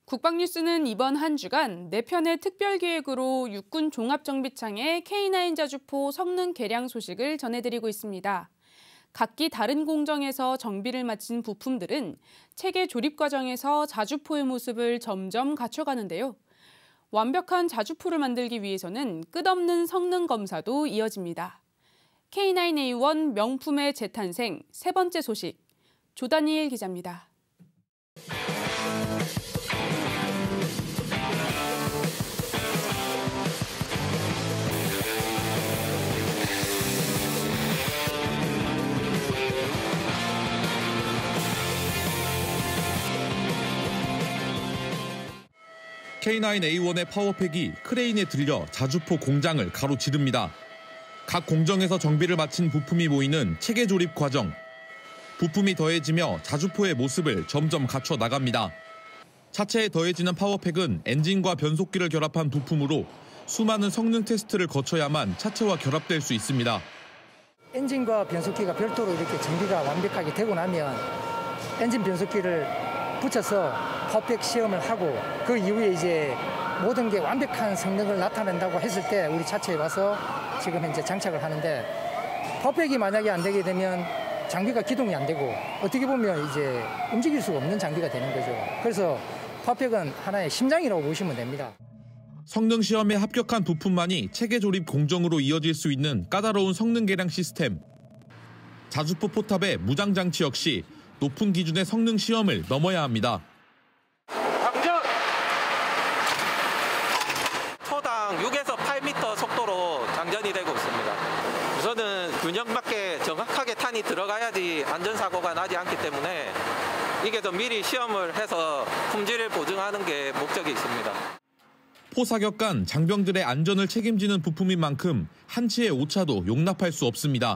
국방뉴스는 이번 한 주간 4편의 특별기획으로 육군 종합정비창의 K9 자주포 성능 개량 소식을 전해드리고 있습니다. 각기 다른 공정에서 정비를 마친 부품들은 체계 조립 과정에서 자주포의 모습을 점점 갖춰가는데요. 완벽한 자주포를 만들기 위해서는 끝없는 성능 검사도 이어집니다. K9A1 명품의 재탄생 세 번째 소식, 조다니엘 기자입니다. K9A1의 파워팩이 크레인에 들려 자주포 공장을 가로지릅니다. 각 공정에서 정비를 마친 부품이 모이는 체계 조립 과정. 부품이 더해지며 자주포의 모습을 점점 갖춰 나갑니다. 차체에 더해지는 파워팩은 엔진과 변속기를 결합한 부품으로 수많은 성능 테스트를 거쳐야만 차체와 결합될 수 있습니다. 엔진과 변속기가 별도로 이렇게 정비가 완벽하게 되고 나면 엔진 변속기를 붙여서 파워팩 시험을 하고 그 이후에 이제 모든 게 완벽한 성능을 나타낸다고 했을 때 우리 차체에 와서 지금 현재 장착을 하는데, 파워팩이 만약에 안 되게 되면 장비가 기동이 안 되고 어떻게 보면 이제 움직일 수가 없는 장비가 되는 거죠. 그래서 파워팩은 하나의 심장이라고 보시면 됩니다. 성능 시험에 합격한 부품만이 체계 조립 공정으로 이어질 수 있는 까다로운 성능 개량 시스템. 자주포 포탑의 무장 장치 역시 높은 기준의 성능 시험을 넘어야 합니다. 장전! 초당 6에서 8m 속도로 장전이 되고 있습니다. 우선은 균형 맞게 정확하게 탄이 들어가야지 안전사고가 나지 않기 때문에 이게 더 미리 시험을 해서 품질을 보증하는 게 목적이 있습니다. 포사격 간 장병들의 안전을 책임지는 부품인 만큼 한치의 오차도 용납할 수 없습니다.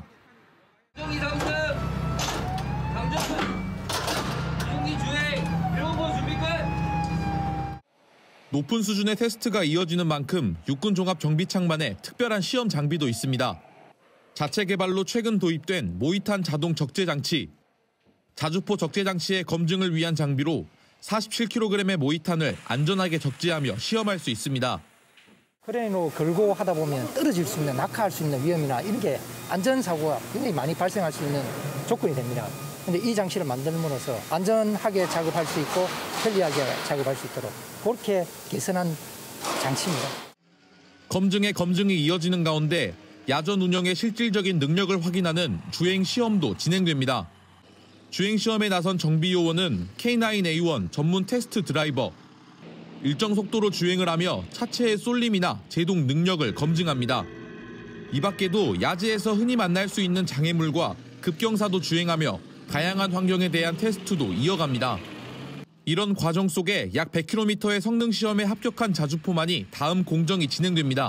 높은 수준의 테스트가 이어지는 만큼 육군 종합 정비창만의 특별한 시험 장비도 있습니다. 자체 개발로 최근 도입된 모이탄 자동 적재 장치. 자주포 적재 장치의 검증을 위한 장비로 47kg의 모이탄을 안전하게 적재하며 시험할 수 있습니다. 크레인으로 걸고 하다 보면 떨어질 수 있는, 낙하할 수 있는 위험이나 이런 게 안전사고가 굉장히 많이 발생할 수 있는 조건이 됩니다. 근데 이 장치를 만들므로써 안전하게 작업할 수 있고 편리하게 작업할 수 있도록 그렇게 개선한 장치입니다. 검증에 검증이 이어지는 가운데 야전 운영의 실질적인 능력을 확인하는 주행 시험도 진행됩니다. 주행 시험에 나선 정비 요원은 K9A1 전문 테스트 드라이버. 일정 속도로 주행을 하며 차체의 쏠림이나 제동 능력을 검증합니다. 이 밖에도 야지에서 흔히 만날 수 있는 장애물과 급경사도 주행하며 다양한 환경에 대한 테스트도 이어갑니다. 이런 과정 속에 약 100km의 성능 시험에 합격한 자주포만이 다음 공정이 진행됩니다.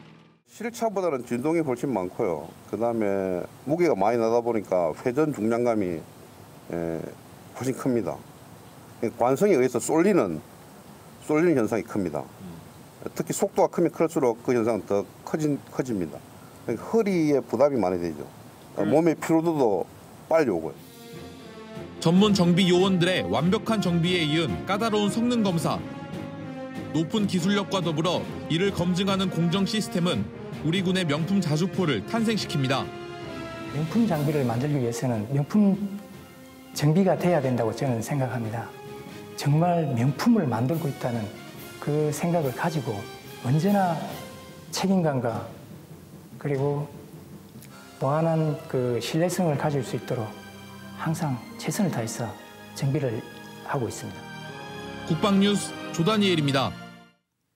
실차보다는 진동이 훨씬 많고요. 그다음에 무게가 많이 나다 보니까 회전 중량감이 훨씬 큽니다. 관성에 의해서 쏠리는 현상이 큽니다. 특히 속도가 크면 클수록 그 현상은 더 커집니다. 허리에 부담이 많이 되죠. 몸의 피로도도 빨리 오고요. 전문 정비 요원들의 완벽한 정비에 이은 까다로운 성능 검사. 높은 기술력과 더불어 이를 검증하는 공정 시스템은 우리 군의 명품 자주포를 탄생시킵니다. 명품 장비를 만들기 위해서는 명품 정비가 돼야 된다고 저는 생각합니다. 정말 명품을 만들고 있다는 그 생각을 가지고 언제나 책임감과 그리고 무한한 그 신뢰성을 가질 수 있도록 항상 최선을 다해서 정비를 하고 있습니다. 국방뉴스 조다니엘입니다.